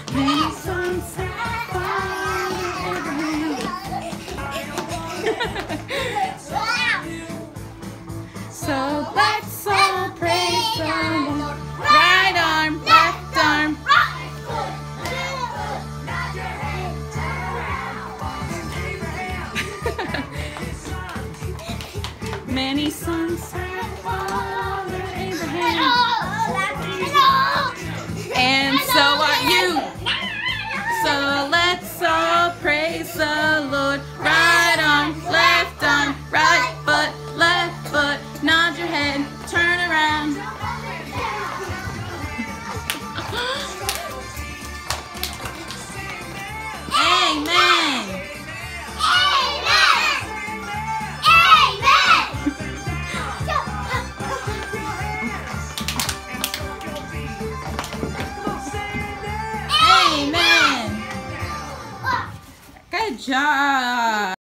Many sons set Father Abraham. So let's all praise the Lord. Right arm, left arm. Many sons had Father Abraham, and so are you. So let's all praise the Lord. Right arm, left arm, right foot, left foot. Nod your head, turn around. Amen. Amen. Good job.